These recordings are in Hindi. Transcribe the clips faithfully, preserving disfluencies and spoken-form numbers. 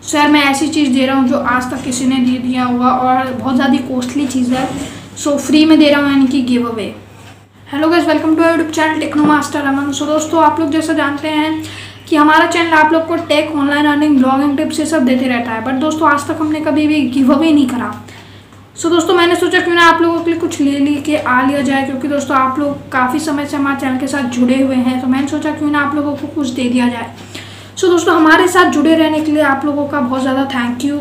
सो यार मैं ऐसी चीज़ दे रहा हूँ जो आज तक किसी ने दे दिया होगा और बहुत ज़्यादा कॉस्टली चीज़ है। सो फ्री में दे रहा हूँ यानी कि give away. Hello guys, welcome to YouTube channel Techno Master Aman. So दोस्तों, आप लोग जैसा जानते हैं कि हमारा चैनल आप लोग को tech, online earning, blogging tips ये सब देते रहता है, बट दोस्तों आज तक हमने कभी भी गिव अवे नहीं करा। सो so, दोस्तों मैंने सोचा क्यों ना आप लोगों के लिए कुछ ले ली के आ लिया जाए, क्योंकि दोस्तों आप लोग काफ़ी समय से हमारे चैनल के साथ जुड़े हुए हैं। तो मैंने सोचा क्यों ना आप लोगों को कुछ दे दिया जाए। सो so, दोस्तों हमारे साथ जुड़े रहने के लिए आप लोगों का बहुत ज़्यादा थैंक यू।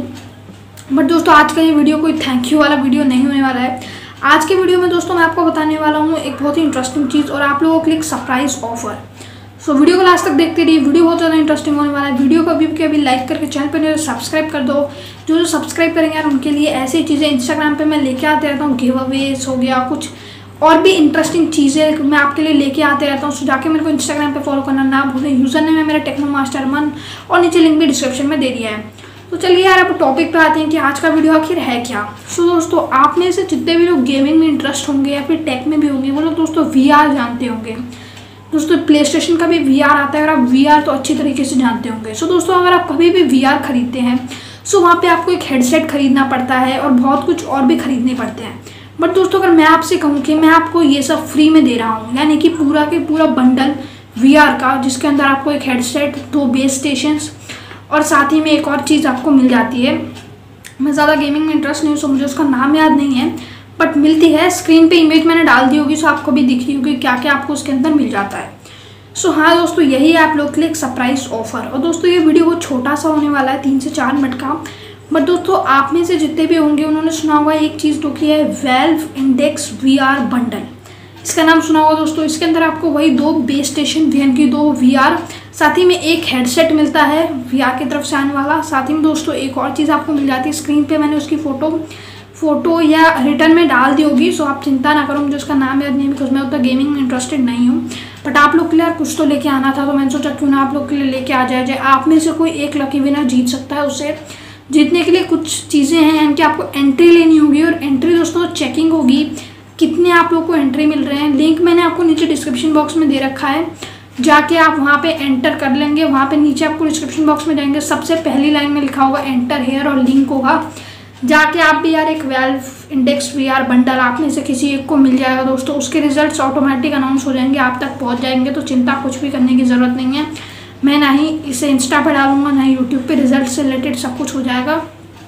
बट दोस्तों आज का ये वीडियो कोई थैंक यू वाला वीडियो नहीं होने वाला है। आज के वीडियो में दोस्तों मैं आपको बताने वाला हूँ एक बहुत ही इंटरेस्टिंग चीज़ और आप लोगों के लिए एक surprise offer. So so, video को लास्ट तक देखते रहिए, वीडियो बहुत ज़्यादा इंटरेस्टिंग होने वाला है। वीडियो को अभी के अभी लाइक करके चैनल पर नहीं सब्सक्राइब कर दो। जो जो सब्सक्राइब करेंगे यार उनके लिए ऐसी चीज़ें इंस्टाग्राम पे मैं लेके आते रहता हूँ, गिव अवेज हो गया, कुछ और भी इंटरेस्टिंग चीज़ें मैं आपके लिए लेके आते रहता हूँ। सो जाके मेरे को इंस्टाग्राम पे फॉलो करना ना भूलें। यूज़र नेम है मेरा टेक्नो मास्टर अमन और नीचे लिंक भी डिस्क्रिप्शन में दे दिया है। तो चलिए यार अब टॉपिक पे आते हैं कि आज का वीडियो आखिर है क्या। सो so, दोस्तों आप में से जितने भी लोग गेमिंग में इंटरेस्ट होंगे या फिर टेक में भी होंगे वो लोग दोस्तों वी आर जानते होंगे। दोस्तों प्ले स्टेशन का भी वी आर आता है, अगर आप वी आर तो अच्छी तरीके से जानते होंगे। सो so, दोस्तों अगर आप कभी भी वी आर खरीदते हैं सो so, वहाँ पे आपको एक हेडसेट खरीदना पड़ता है और बहुत कुछ और भी खरीदने पड़ते हैं। बट दोस्तों अगर मैं आपसे कहूँ कि मैं आपको ये सब फ्री में दे रहा हूँ, यानी कि पूरा के पूरा बंडल वी आर का, जिसके अंदर आपको एक हेडसेट, दो बेस स्टेशंस और साथ ही में एक और चीज़ आपको मिल जाती है। मैं ज़्यादा गेमिंग में इंटरेस्ट नहीं हूँ सो मुझे उसका नाम याद नहीं है, बट मिलती है। स्क्रीन पे इमेज मैंने डाल दी होगी सो आपको भी दिख रही होगी क्या क्या आपको उसके अंदर मिल जाता है। सो हाँ दोस्तों, यही है आप लोग के लिए एक सरप्राइज ऑफर। और दोस्तों ये वीडियो बहुत छोटा सा होने वाला है, तीन से चार मिनट का। बट दोस्तों आप में से जितने भी होंगे उन्होंने सुना होगा एक चीज़ जो कि है Valve Index V R bundle. इसका नाम सुना होगा दोस्तों। इसके अंदर आपको वही दो बेस स्टेशन वी एन की दो वी आर, साथ ही में एक हेडसेट मिलता है वी आर की तरफ से आने वाला। साथ ही में दोस्तों एक और चीज़ आपको मिल जाती है। स्क्रीन पे मैंने उसकी फ़ोटो फोटो या रिटर्न में डाल दी होगी, सो आप चिंता ना करो, मुझे उसका नाम याद नहीं है बिकॉज मैं उतना गेमिंग में इंटरेस्टेड नहीं हूँ। बट आप लोग के लिए यार कुछ तो लेके आना था, तो मैंने सोचा क्यों ना आप लोग के लिए लेके आ जाए जाए आप में से कोई एक लकी विनर जीत सकता है। उसे जीतने के लिए कुछ चीज़ें हैं, यानी कि आपको एंट्री लेनी होगी और एंट्री दोस्तों चेकिंग होगी कितने आप लोग को एंट्री मिल रहे हैं। लिंक मैंने आपको नीचे डिस्क्रिप्शन बॉक्स में दे रखा है, जाके आप वहाँ पे एंटर कर लेंगे। वहाँ पे नीचे आपको डिस्क्रिप्शन बॉक्स में जाएंगे, सबसे पहली लाइन में लिखा होगा एंटर हेयर और लिंक होगा। जाके आप भी यार एक Valve Index V R bundle आप में से किसी एक को मिल जाएगा दोस्तों। उसके रिजल्ट्स ऑटोमेटिक अनाउंस हो जाएंगे, आप तक पहुँच जाएंगे, तो चिंता कुछ भी करने की ज़रूरत नहीं है। मैं ना ही इसे इंस्टा पर डालूंगा ना ही यूट्यूब पे, रिजल्ट से रिलेटेड सब कुछ हो जाएगा।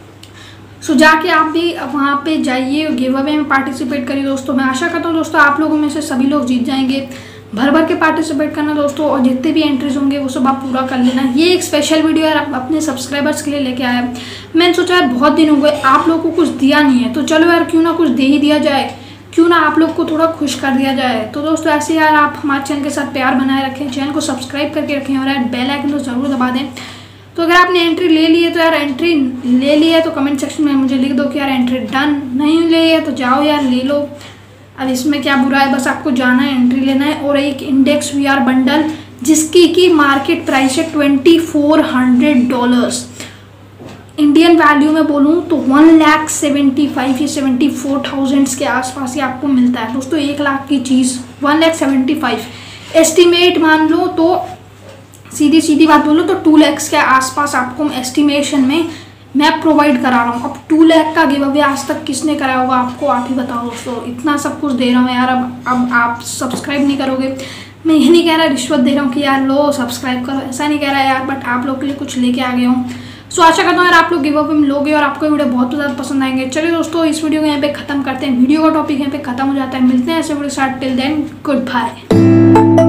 सो जाके आप भी वहाँ पे जाइए, गिव अवे में पार्टिसिपेट करिए दोस्तों। मैं आशा करता हूँ दोस्तों आप लोगों में से सभी लोग जीत जाएंगे। भर भर के पार्टिसिपेट करना दोस्तों, और जितने भी एंट्रीज होंगे वो सब आप पूरा कर लेना। ये एक स्पेशल वीडियो यार आप अपने सब्सक्राइबर्स के लिए लेके आया। मैंने सोचा यार बहुत दिन हो गए आप लोगों को कुछ दिया नहीं है, तो चलो यार क्यों ना कुछ दे ही दिया जाए, क्यों ना आप लोग को थोड़ा खुश कर दिया जाए। तो दोस्तों ऐसे यार आप हमारे चैनल के साथ प्यार बनाए रखें, चैनल को सब्सक्राइब करके रखें और यार बेल आइकन तो ज़रूर दबा दें। तो अगर आपने एंट्री ले ली है तो यार एंट्री ले ली है तो कमेंट सेक्शन में मुझे लिख दो कि यार एंट्री डन। नहीं ले है तो जाओ यार ले लो, अब इसमें क्या बुरा है, बस आपको जाना है, एंट्री लेना है। और एक इंडेक्स वी आर बंडल जिसकी की मार्केट प्राइस है twenty four hundred dollars. Indian value में बोलूँ तो वन लाख सेवेंटी फाइव या सेवेंटी फोर थाउजेंड्स के आसपास ही आपको मिलता है दोस्तों। एक लाख की चीज़ one lakh seventy five estimate मान लो, तो सीधी सीधी बात बोलो तो टू लैक्स के आसपास आपको एस्टिमेशन में मैं प्रोवाइड करा रहा हूँ। अब टू लाख का गिव अवे आज तक किसने कराया होगा आपको, आप ही बताओ दोस्तों। इतना सब कुछ दे रहा हूँ यार, अब अब आप सब्सक्राइब नहीं करोगे। मैं ये नहीं कह रहा रिश्वत दे रहा हूँ कि यार लो सब्सक्राइब करो, ऐसा नहीं कह रहा यार, बट आप लोग के लिए कुछ लेके आ गया हूँ। सो आशा करता हूँ यार आप लोग गिव अवे में लोगे और आपको वीडियो बहुत ज़्यादा पसंद आएंगे। चलिए दोस्तों इस वीडियो को यहाँ पे खत्म करते हैं, वीडियो का टॉपिक यहाँ पे खत्म हो जाता है। मिलते हैं ऐसे वीडियो साथ, टिल देन गुड बाय।